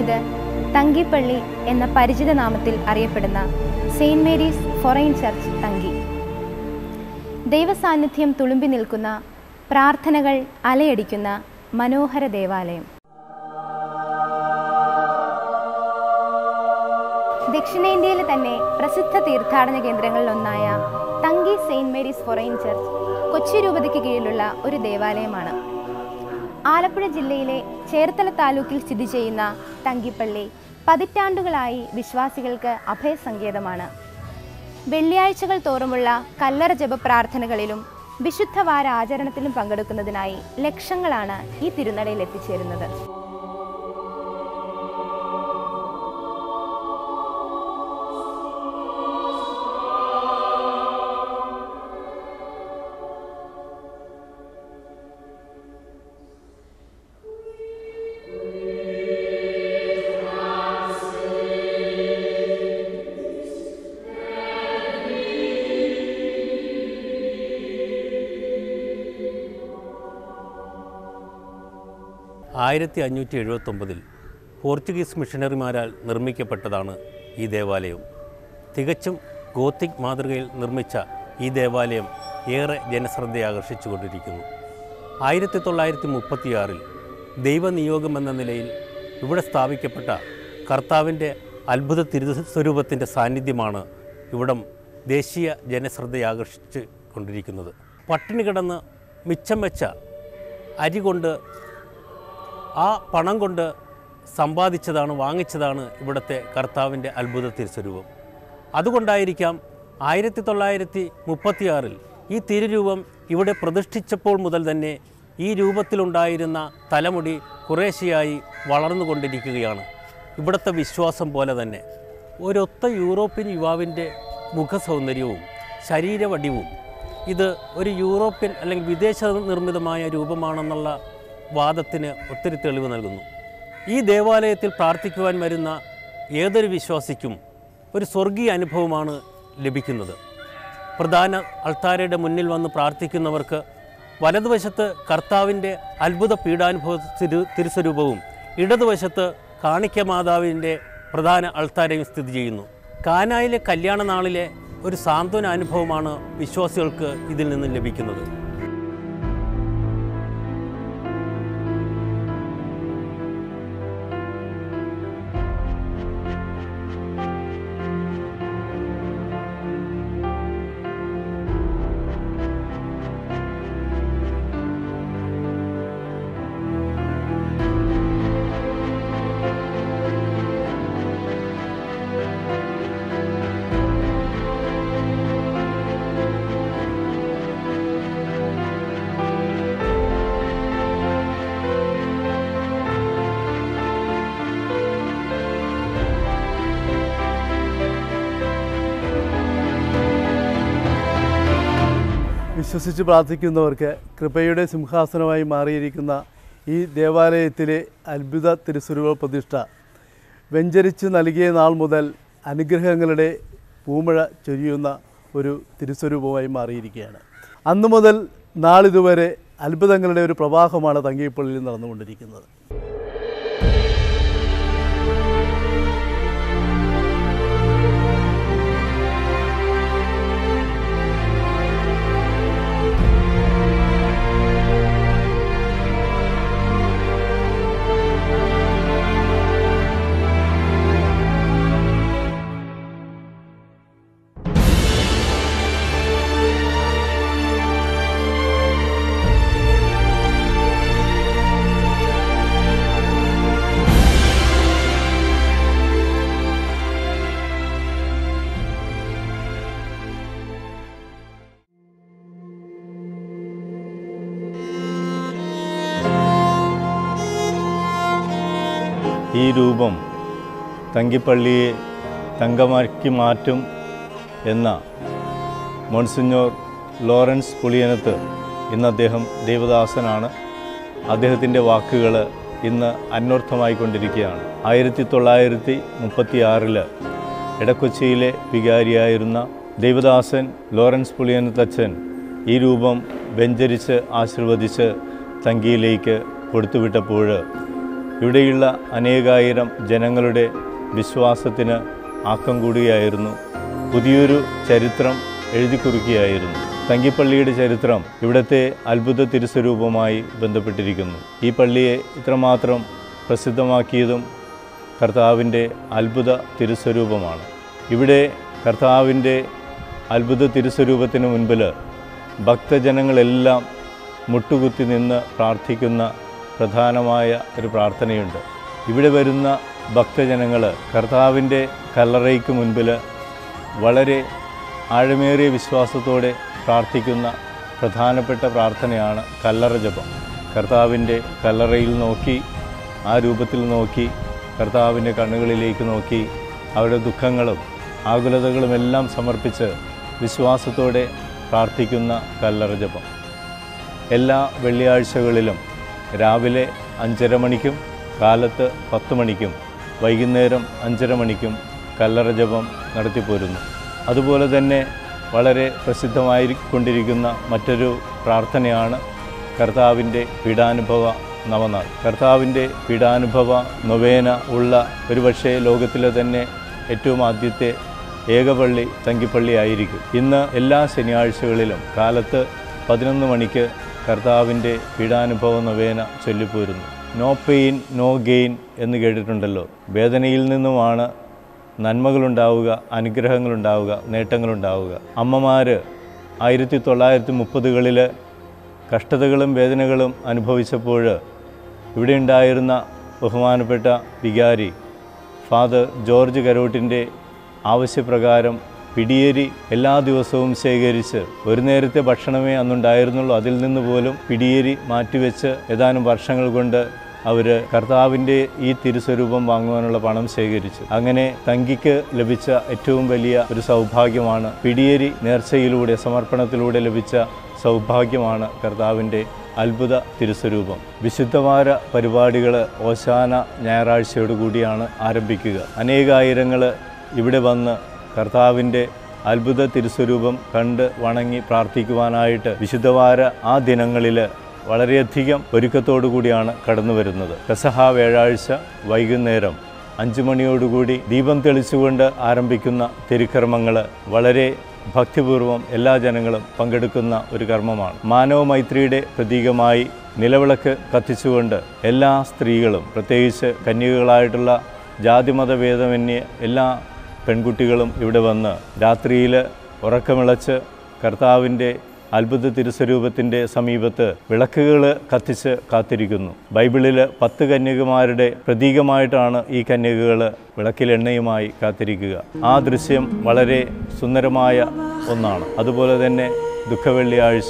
ഇത് തങ്കിപ്പള്ളി എന്ന പരിചിത നാമത്തിൽ അറിയപ്പെടുന്ന saint Mary's forane church Thankey. ദൈവസാന്നിധ്യം തുളുമ്പി നിൽക്കുന്ന, പ്രാർത്ഥനകൾ അലയടിക്കുന്ന മനോഹര ദേവാലയം. ദക്ഷിണേന്ത്യയിലെ തന്നെ പ്രസിദ്ധ തീർത്ഥാടന കേന്ദ്രങ്ങളിലൊന്നായ Thankey saint Mary's forane church Kochi രൂപതയ്ക്ക് കീഴിലുള്ള ഒരു ദേവാലയമാണ്. ആലപ്പുഴ ജില്ലയിലെ ചേർത്തല താലൂക്കിൽ സ്ഥിതി ചെയ്യുന്ന തങ്കിപ്പള്ളി പതിറ്റാണ്ടുകളായി വിശ്വാസികൾക്ക് അഭയസങ്കേതമാണ്. വെള്ളിയാഴ്ചകൾ തോറുമുള്ള കല്ലറ ജപ പ്രാർത്ഥനകളിലും വിശുദ്ധവാര ആചരണത്തിലും പങ്കെടുക്കുന്നതിനായി ലക്ഷങ്ങളാണ് ഈ തിരുനടയിൽ എത്തിച്ചേരുന്നത്. ആയിരത്തി 1579 പോർച്ചുഗീസ് മിഷണറിമാരാൽ നിർമ്മിക്കപ്പെട്ടതാണ് ഈ ദേവാലയം. തികച്ചും ഗോത്തിക് മാതൃകയിൽ നിർമ്മിച്ച ഈ ദേവാലയം ഏറെ ജനശ്രദ്ധയെ ആകർഷിച്ചുകൊണ്ടിരിക്കുന്നു. 1936 ദൈവനിയോഗമെന്ന നിലയിൽ ഇവിടെ സ്ഥാപിക്കപ്പെട്ട കർത്താവിൻ്റെ അത്ഭുത തിരുസ്വരൂപത്തിൻ്റെ സാന്നിധ്യമാണ് ഇവിടം ദേശീയ ജനശ്രദ്ധയെ ആകർഷിച്ചു കൊണ്ടിരിക്കുന്നത്. പട്ടിണി കിടന്ന് മിച്ചം വെച്ച അരി കൊണ്ട്, ആ പണം കൊണ്ട് വാങ്ങിച്ചതാണ് ഇവിടുത്തെ കർത്താവിൻ്റെ അത്ഭുത തിരുസ്വരൂപം. അതുകൊണ്ടായിരിക്കാം 1936 ഈ തിരുരൂപം ഇവിടെ പ്രതിഷ്ഠിച്ചപ്പോൾ മുതൽ തന്നെ ഈ രൂപത്തിലുണ്ടായിരുന്ന തലമുടി കുറേശ്ശെയായി വളർന്നുകൊണ്ടിരിക്കുകയാണ്. ഇവിടുത്തെ വിശ്വാസം പോലെ തന്നെ ഒരൊത്ത യൂറോപ്യൻ യുവാവിൻ്റെ മുഖസൗന്ദര്യവും ശരീരവടിവും ഇത് ഒരു യൂറോപ്യൻ അല്ലെങ്കിൽ വിദേശ നിർമ്മിതമായ രൂപമാണെന്നുള്ള വാദത്തിന് ഒത്തിരി തെളിവ് നൽകുന്നു. ഈ ദേവാലയത്തിൽ പ്രാർത്ഥിക്കുവാൻ വരുന്ന ഏതൊരു വിശ്വാസിക്കും ഒരു സ്വർഗീയ അനുഭവമാണ് ലഭിക്കുന്നത്. പ്രധാന അൾത്താരയുടെ മുന്നിൽ വന്ന് പ്രാർത്ഥിക്കുന്നവർക്ക് വലതുവശത്ത് കർത്താവിൻ്റെ അത്ഭുത പീഡാനുഭവ തിരുസ്വരൂപവും ഇടതുവശത്ത് കാണിക്ക മാതാവിൻ്റെ പ്രധാന അൾത്താരയും സ്ഥിതി ചെയ്യുന്നു. കാനായിലെ കല്യാണ നാളിലെ ഒരു സാന്ത്വന അനുഭവമാണ് വിശ്വാസികൾക്ക് ഇതിൽ നിന്നും ലഭിക്കുന്നത്. വിശ്വസിച്ച് പ്രാർത്ഥിക്കുന്നവർക്ക് കൃപയുടെ സിംഹാസനമായി മാറിയിരിക്കുന്ന ഈ ദേവാലയത്തിലെ അത്ഭുത തിരുസ്വരൂപ പ്രതിഷ്ഠ വെഞ്ചരിച്ച് നൽകിയ നാൾ മുതൽ അനുഗ്രഹങ്ങളുടെ പൂമഴ ചൊരിയുന്ന ഒരു തിരുസ്വരൂപമായി മാറിയിരിക്കുകയാണ്. അന്നു മുതൽ നാളിതുവരെ അത്ഭുതങ്ങളുടെ ഒരു പ്രവാഹമാണ് തങ്കിപ്പള്ളിയിൽ നടന്നുകൊണ്ടിരിക്കുന്നത്. ഈ രൂപം തങ്കിപ്പള്ളിയെ തങ്കമാക്കി മാറ്റും എന്ന മോൺസിഞ്ഞോർ ലോറൻസ് പുളിയനത്ത് ഇന്ന് അദ്ദേഹം ദൈവദാസനാണ്. അദ്ദേഹത്തിൻ്റെ വാക്കുകൾ ഇന്ന് അന്വർത്ഥമായിക്കൊണ്ടിരിക്കുകയാണ്. 1936 ഇടക്കൊച്ചിയിലെ വികാരിയായിരുന്ന ദൈവദാസൻ ലോറൻസ് പുളിയനത്തച്ഛൻ ഈ രൂപം വെഞ്ചരിച്ച് ആശീർവദിച്ച് തങ്കിയിലേക്ക് കൊടുത്തുവിട്ടപ്പോൾ ഇവിടെയുള്ള അനേകായിരം ജനങ്ങളുടെ വിശ്വാസത്തിന് ആക്കം കൂടുകയായിരുന്നു. പുതിയൊരു ചരിത്രം എഴുതി കുറിക്കുകയായിരുന്നു. തങ്കിപ്പള്ളിയുടെ ചരിത്രം ഇവിടുത്തെ അത്ഭുത തിരുസ്വരൂപവുമായി ബന്ധപ്പെട്ടിരിക്കുന്നു. ഈ പള്ളിയെ ഇത്രമാത്രം പ്രസിദ്ധമാക്കിയതും കർത്താവിൻ്റെ അത്ഭുത തിരുസ്വരൂപമാണ്. ഇവിടെ കർത്താവിൻ്റെ അത്ഭുത തിരുസ്വരൂപത്തിന് മുൻപിൽ ഭക്തജനങ്ങളെല്ലാം മുട്ടുകുത്തി നിന്ന് പ്രാർത്ഥിക്കുന്ന പ്രധാനമായ ഒരു പ്രാർത്ഥനയുണ്ട്. ഇവിടെ വരുന്ന ഭക്തജനങ്ങൾ കർത്താവിൻ്റെ കല്ലറയ്ക്ക് മുൻപിൽ വളരെ ആഴമേറിയ വിശ്വാസത്തോടെ പ്രാർത്ഥിക്കുന്ന പ്രധാനപ്പെട്ട പ്രാർത്ഥനയാണ് കല്ലറ ജപം. കർത്താവിൻ്റെ കല്ലറയിൽ നോക്കി, ആ രൂപത്തിൽ നോക്കി, കർത്താവിൻ്റെ കണ്ണുകളിലേക്ക് നോക്കി അവരുടെ ദുഃഖങ്ങളും ആകുലതകളുമെല്ലാം സമർപ്പിച്ച് വിശ്വാസത്തോടെ പ്രാർത്ഥിക്കുന്ന കല്ലറ ജപം. എല്ലാ വെള്ളിയാഴ്ചകളിലും രാവിലെ 5:30 മണിക്കും കാലത്ത് 10 മണിക്കും വൈകുന്നേരം 5:30 മണിക്കും കല്ലറ ജപം നടത്തിപ്പോരുന്നു. അതുപോലെ തന്നെ വളരെ പ്രസിദ്ധമായിക്കൊണ്ടിരിക്കുന്ന മറ്റൊരു പ്രാർത്ഥനയാണ് കർത്താവിൻ്റെ പീഡാനുഭവ നവനാൾ. കർത്താവിൻ്റെ പീഡാനുഭവ നൊവേന ഉള്ള ഒരുപക്ഷേ ലോകത്തിലെ തന്നെ ഏറ്റവും ആദ്യത്തെ ഏകപള്ളി തങ്കിപ്പള്ളി ആയിരിക്കും. ഇന്ന് എല്ലാ ശനിയാഴ്ചകളിലും കാലത്ത് 11 മണിക്ക് കർത്താവിൻ്റെ പീഡാനുഭവ നൊവേന ചൊല്ലിപ്പോരുന്നു. നോ പെയിൻ നോ ഗെയിൻ എന്ന് കേട്ടിട്ടുണ്ടല്ലോ. വേദനയിൽ നിന്നുമാണ് നന്മകളുണ്ടാവുക, അനുഗ്രഹങ്ങളുണ്ടാവുക, നേട്ടങ്ങളുണ്ടാവുക. അമ്മമാർ 1930കളിൽ കഷ്ടതകളും വേദനകളും അനുഭവിച്ചപ്പോൾ ഇവിടെ ഉണ്ടായിരുന്ന ബഹുമാനപ്പെട്ട വികാരി ഫാദർ ജോർജ് കരോട്ടിൻ്റെ ആവശ്യപ്രകാരം പിടിയേരി എല്ലാ ദിവസവും ശേഖരിച്ച്, ഒരു നേരത്തെ ഭക്ഷണമേ അന്നുണ്ടായിരുന്നുള്ളൂ, അതിൽ നിന്ന് പോലും പിടിയേരി മാറ്റിവെച്ച് ഏതാനും വർഷങ്ങൾ കൊണ്ട് അവർ കർത്താവിൻ്റെ ഈ തിരുസ്വരൂപം വാങ്ങുവാനുള്ള പണം ശേഖരിച്ചു. അങ്ങനെ തങ്കിക്ക് ലഭിച്ച ഏറ്റവും വലിയ ഒരു സൗഭാഗ്യമാണ് പിടിയേരി നേർച്ചയിലൂടെ, സമർപ്പണത്തിലൂടെ ലഭിച്ച സൗഭാഗ്യമാണ് കർത്താവിൻ്റെ അത്ഭുത തിരുസ്വരൂപം. വിശുദ്ധവാര പരിപാടികൾ ഓശാന ഞായറാഴ്ചയോടുകൂടിയാണ് ആരംഭിക്കുക. അനേകായിരങ്ങൾ ഇവിടെ വന്ന് കർത്താവിൻ്റെ അത്ഭുത തിരുസ്വരൂപം കണ്ട് വണങ്ങി പ്രാർത്ഥിക്കുവാനായിട്ട് വിശുദ്ധവാര ആ ദിനങ്ങളിൽ വളരെയധികം ഒരുക്കത്തോടു കൂടിയാണ് കടന്നു വരുന്നത്. പെസഹ വ്യാഴാഴ്ച വൈകുന്നേരം 5 മണിയോടുകൂടി ദീപം തെളിച്ചുകൊണ്ട് ആരംഭിക്കുന്ന തിരുക്കർമ്മങ്ങൾ വളരെ ഭക്തിപൂർവം എല്ലാ ജനങ്ങളും പങ്കെടുക്കുന്ന ഒരു കർമ്മമാണ്. മാനവ മൈത്രിയുടെ പ്രതീകമായി നിലവിളക്ക് കത്തിച്ചുകൊണ്ട് എല്ലാ സ്ത്രീകളും, പ്രത്യേകിച്ച് കന്യകകളായിട്ടുള്ള ജാതിമതഭേദമന്യേ എല്ലാ പെൺകുട്ടികളും ഇവിടെ വന്ന് രാത്രിയിൽ ഉറക്കമിളച്ച് കർത്താവിൻ്റെ അത്ഭുത തിരുസ്വരൂപത്തിൻ്റെ സമീപത്ത് വിളക്കുകൾ കത്തിച്ച് കാത്തിരിക്കുന്നു. ബൈബിളിൽ 10 കന്യകമാരുടെ പ്രതീകമായിട്ടാണ് ഈ കന്യകകൾ വിളക്കിൽ എണ്ണയുമായി കാത്തിരിക്കുക. ആ ദൃശ്യം വളരെ സുന്ദരമായ ഒന്നാണ്. അതുപോലെ തന്നെ ദുഃഖവെള്ളിയാഴ്ച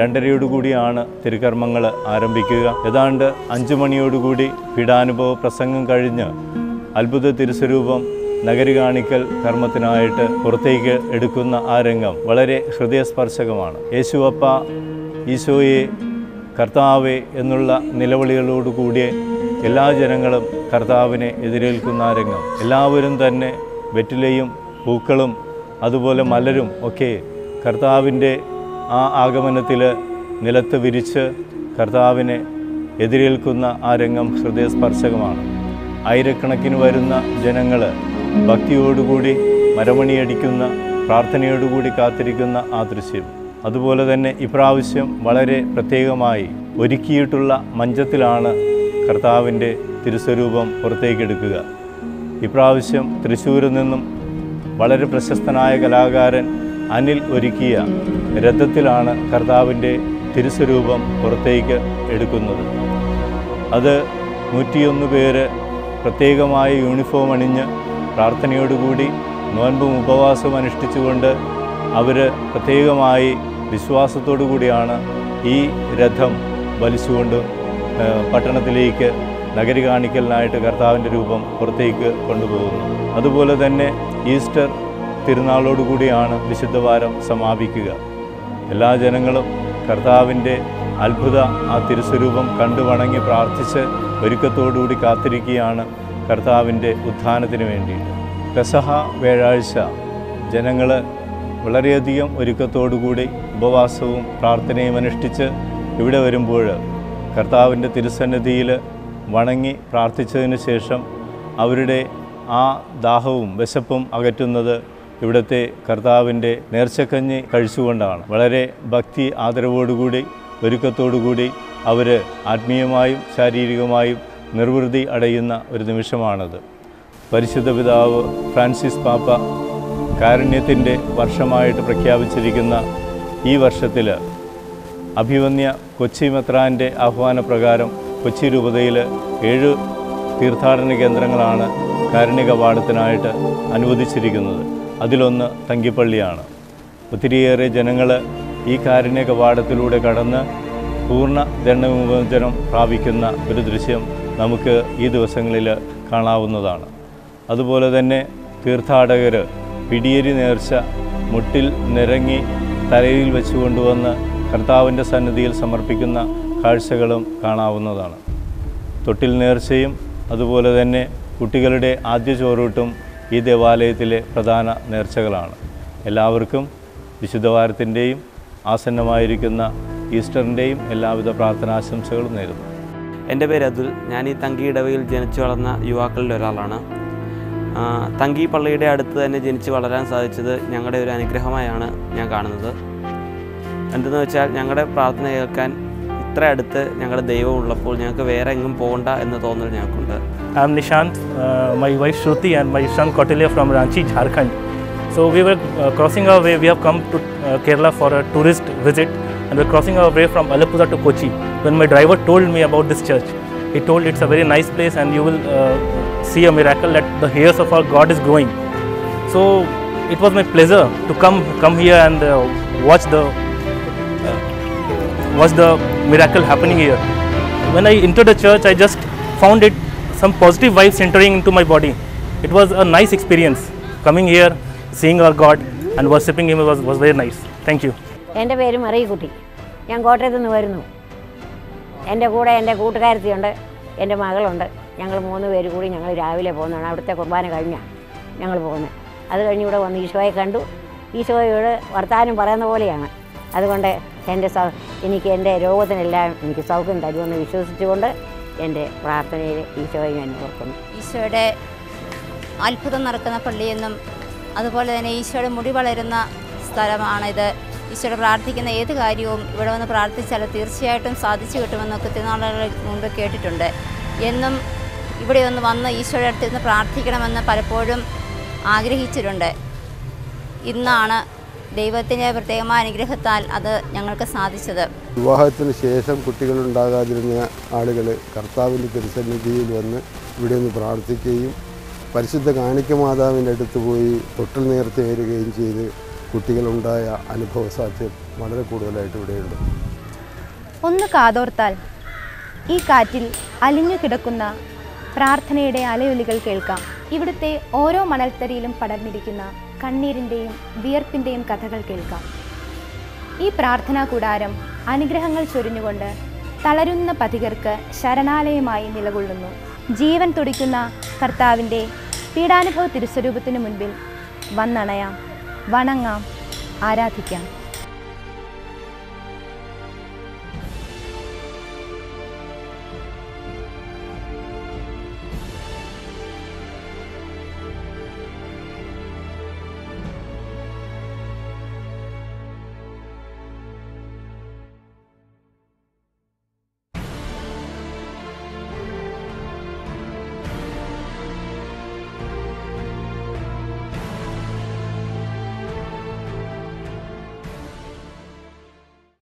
2:30 തിരുക്കർമ്മങ്ങൾ ആരംഭിക്കുക. ഏതാണ്ട് 5 മണിയോടുകൂടി പീഡാനുഭവ പ്രസംഗം കഴിഞ്ഞ് അത്ഭുത തിരുസ്വരൂപം നഗരി കാണിക്കൽ കർമ്മത്തിനായിട്ട് പുറത്തേക്ക് എടുക്കുന്ന ആ രംഗം വളരെ ഹൃദയസ്പർശകമാണ്. യേശുവപ്പ, ഈശോയെ, കർത്താവെ എന്നുള്ള നിലവിളികളോടുകൂടിയ എല്ലാ ജനങ്ങളും കർത്താവിനെ എതിരേൽക്കുന്ന ആ രംഗം. എല്ലാവരും തന്നെ വെറ്റിലയും പൂക്കളും അതുപോലെ മലരും ഒക്കെ കർത്താവിൻ്റെ ആ ആഗമനത്തിൽ നിലത്ത് വിരിച്ച് കർത്താവിനെ എതിരേൽക്കുന്ന ആ രംഗം ഹൃദയസ്പർശകമാണ്. ആയിരക്കണക്കിന് വരുന്ന ജനങ്ങൾ ഭക്തിയോടുകൂടി മരമണിയടിക്കുന്ന, പ്രാർത്ഥനയോടുകൂടി കാത്തിരിക്കുന്ന ആ ദൃശ്യം. അതുപോലെ തന്നെ ഇപ്രാവശ്യം വളരെ പ്രത്യേകമായി ഒരുക്കിയിട്ടുള്ള മഞ്ചത്തിലാണ് കർത്താവിൻ്റെ തിരുസ്വരൂപം പുറത്തേക്കെടുക്കുക. ഇപ്രാവശ്യം തൃശ്ശൂരിൽ നിന്നും വളരെ പ്രശസ്തനായ കലാകാരൻ അനിൽ ഒരുക്കിയ രഥത്തിലാണ് കർത്താവിൻ്റെ തിരുസ്വരൂപം പുറത്തേക്ക് എടുക്കുന്നത്. അത് 101 പേര് പ്രത്യേകമായ യൂണിഫോം അണിഞ്ഞ് പ്രാർത്ഥനയോടുകൂടി നോൻപും ഉപവാസവും അനുഷ്ഠിച്ചുകൊണ്ട് അവർ പ്രത്യേകമായി വിശ്വാസത്തോടു കൂടിയാണ് ഈ രഥം വലിച്ചുകൊണ്ട് പട്ടണത്തിലേക്ക് നഗരി കാണിക്കലിനായിട്ട് കർത്താവിൻ്റെ രൂപം പുറത്തേക്ക് കൊണ്ടുപോകുന്നു. അതുപോലെ തന്നെ ഈസ്റ്റർ തിരുനാളോടുകൂടിയാണ് വിശുദ്ധവാരം സമാപിക്കുക. എല്ലാ ജനങ്ങളും കർത്താവിൻ്റെ അത്ഭുത ആ തിരുസ്വരൂപം കണ്ടു വണങ്ങി പ്രാർത്ഥിച്ച് ഒരുക്കത്തോടുകൂടി കാത്തിരിക്കുകയാണ് കർത്താവിൻ്റെ ഉത്ഥാനത്തിന് വേണ്ടിയിട്ട്. പെസഹ വ്യാഴാഴ്ച ജനങ്ങൾ വളരെയധികം ഒരുക്കത്തോടുകൂടി ഉപവാസവും പ്രാർത്ഥനയും അനുഷ്ഠിച്ച് ഇവിടെ വരുമ്പോൾ കർത്താവിൻ്റെ തിരുസന്നിധിയിൽ വണങ്ങി പ്രാർത്ഥിച്ചതിന് ശേഷം അവരുടെ ആ ദാഹവും വിശപ്പും അകറ്റുന്നത് ഇവിടുത്തെ കർത്താവിൻ്റെ നേർച്ചക്കഞ്ഞി കഴിച്ചുകൊണ്ടാണ്. വളരെ ഭക്തി ആദരവോടുകൂടി ഒരുക്കത്തോടുകൂടി അവർ ആത്മീയമായും ശാരീരികമായും നിർവൃതി അടയുന്ന ഒരു നിമിഷമാണത്. പരിശുദ്ധ പിതാവ് ഫ്രാൻസിസ് പാപ്പ കാരുണ്യത്തിൻ്റെ വർഷമായിട്ട് പ്രഖ്യാപിച്ചിരിക്കുന്ന ഈ വർഷത്തിൽ അഭിവന്യ കൊച്ചി മെത്രാൻ്റെ ആഹ്വാനപ്രകാരം കൊച്ചി രൂപതയിൽ 7 തീർത്ഥാടന കേന്ദ്രങ്ങളാണ് കാരുണ്യ കവാടത്തിനായിട്ട് അനുവദിച്ചിരിക്കുന്നത്. അതിലൊന്ന് തങ്കിപ്പള്ളിയാണ്. ഒത്തിരിയേറെ ജനങ്ങൾ ഈ കാരുണ്യ കവാടത്തിലൂടെ കടന്ന് പൂർണ്ണ ദണ്ഡവിമോചനം പ്രാപിക്കുന്ന ഒരു ദൃശ്യം നമുക്ക് ഈ ദിവസങ്ങളിൽ കാണാവുന്നതാണ്. അതുപോലെ തന്നെ തീർത്ഥാടകർ പിടിയേരി നേർച്ച മുട്ടിൽ നിരങ്ങി തലയിൽ വെച്ചുകൊണ്ടുവന്ന് കർത്താവിൻ്റെ സന്നിധിയിൽ സമർപ്പിക്കുന്ന കാഴ്ചകളും കാണാവുന്നതാണ്. തൊട്ടിൽ നേർച്ചയും അതുപോലെ തന്നെ കുട്ടികളുടെ ആദ്യ ചോറൂട്ടും ഈ ദേവാലയത്തിലെ പ്രധാന നേർച്ചകളാണ്. എല്ലാവർക്കും വിശുദ്ധവാരത്തിൻ്റെയും ആസന്നമായിരിക്കുന്ന ഈസ്റ്ററിൻ്റെയും എല്ലാവിധ പ്രാർത്ഥനാശംസകളും നേരുന്നു. എൻ്റെ പേര് അതുൽ. ഞാൻ ഈ തങ്കി ഇടവയിൽ ജനിച്ചു വളർന്ന യുവാക്കളിൽ ഒരാളാണ്. തങ്കി പള്ളിയുടെ അടുത്ത് തന്നെ ജനിച്ച് വളരാൻ സാധിച്ചത് ഞങ്ങളുടെ ഒരു അനുഗ്രഹമായാണ് ഞാൻ കാണുന്നത്. എന്തെന്ന് വെച്ചാൽ ഞങ്ങളുടെ പ്രാർത്ഥന കേൾക്കാൻ ഇത്ര അടുത്ത് ഞങ്ങളുടെ ദൈവം ഉള്ളപ്പോൾ ഞങ്ങൾക്ക് വേറെ എങ്ങും പോകണ്ട എന്ന തോന്നൽ ഞങ്ങൾക്കുണ്ട്. I am Nishant, my wife Shruti and my son Kautilya from Ranchi, Jharkhand. So we were crossing our way. We have come to Kerala for a tourist visit and we are crossing our way from Alappuzha to Kochi. When my driver told me about this church, he told it's a very nice place and you will see a miracle that the hairs of our God is growing. So it was my pleasure to come here and watch the miracle happening here. When I entered the church, I just found it some positive vibes entering into my body. It was a nice experience coming here, seeing our God and worshipping Him was very nice. Thank you. എൻ്റെ പേര് മറിയക്കുട്ടി. ഞാൻ കോട്ടയത്ത് നിന്ന് വരുന്നു. എൻ്റെ കൂടെ എൻ്റെ കൂട്ടുകാരത്തിയുണ്ട്, എൻ്റെ മകളുണ്ട്. ഞങ്ങൾ 3 പേര് കൂടി ഞങ്ങൾ രാവിലെ പോകുന്നതാണ്. അവിടുത്തെ കുർബാന കഴിഞ്ഞാണ് ഞങ്ങൾ പോകുന്നത്. അത് കഴിഞ്ഞ് ഇവിടെ വന്ന് ഈശോയെ കണ്ടു. ഈശോയോട് വർത്താനം പറയുന്ന പോലെയാണ്. അതുകൊണ്ട് എനിക്ക് എൻ്റെ രോഗത്തിനെല്ലാം എനിക്ക് സൗഖ്യം തരുമെന്ന് വിശ്വസിച്ചുകൊണ്ട് എൻ്റെ പ്രാർത്ഥനയിൽ ഈശോയെ ഞാൻ ഓർക്കുന്നു. ഈശോയുടെ അത്ഭുതം നടക്കുന്ന പള്ളിയെന്നും അതുപോലെ തന്നെ ഈശോയുടെ മുടി വളരുന്ന സ്ഥലമാണിത്. ഈശോയുടെ പ്രാർത്ഥിക്കുന്ന ഏത് കാര്യവും ഇവിടെ വന്ന് പ്രാർത്ഥിച്ചാൽ തീർച്ചയായിട്ടും സാധിച്ചു കിട്ടുമെന്നൊക്കെ തിരുനാളുകൾ മുമ്പ് കേട്ടിട്ടുണ്ട്. എന്നും ഇവിടെ ഒന്ന് വന്ന് ഈശോയുടെ അടുത്തിരുന്ന് പ്രാർത്ഥിക്കണമെന്ന് പലപ്പോഴും ആഗ്രഹിച്ചിട്ടുണ്ട്. ഇന്നാണ് ദൈവത്തിൻ്റെ പ്രത്യേകമായ അനുഗ്രഹത്താൽ അത് ഞങ്ങൾക്ക് സാധിച്ചത്. വിവാഹത്തിന് ശേഷം കുട്ടികളുണ്ടാകാതിരുന്ന ആളുകൾ കർത്താവിൻ്റെ തിരുസന്നിധിയിൽ വന്ന് ഇവിടെ നിന്ന് പ്രാർത്ഥിക്കുകയും പരിശുദ്ധ കാണിക്ക മാതാവിൻ്റെ അടുത്ത് പോയി തൊട്ടിൽ നേർത്തി വരികയും ചെയ്ത് കുട്ടികളുണ്ടായ അനുഭവ സാധ്യം വളരെ കൂടുതലായിട്ട് ഇവിടെയുണ്ട്. ഒന്ന് കാതോർത്താൽ ഈ കാറ്റിൽ അലിഞ്ഞു കിടക്കുന്ന പ്രാർത്ഥനയുടെ അലയൊലികൾ കേൾക്കാം. ഇവിടുത്തെ ഓരോ മണൽത്തരിയിലും പടർന്നിരിക്കുന്ന കണ്ണീരിൻ്റെയും വിയർപ്പിൻ്റെയും കഥകൾ കേൾക്കാം. ഈ പ്രാർത്ഥനാ കൂടാരം അനുഗ്രഹങ്ങൾ ചൊരിഞ്ഞുകൊണ്ട് തളരുന്ന പഥികർക്ക് ശരണാലയമായി നിലകൊള്ളുന്നു. ജീവൻ തുടിക്കുന്ന കർത്താവിൻ്റെ പീഡാനുഭവ തിരുസ്വരൂപത്തിനു മുൻപിൽ വന്നണയാം, വണങ്ങാം, ആരാധിക്കാം.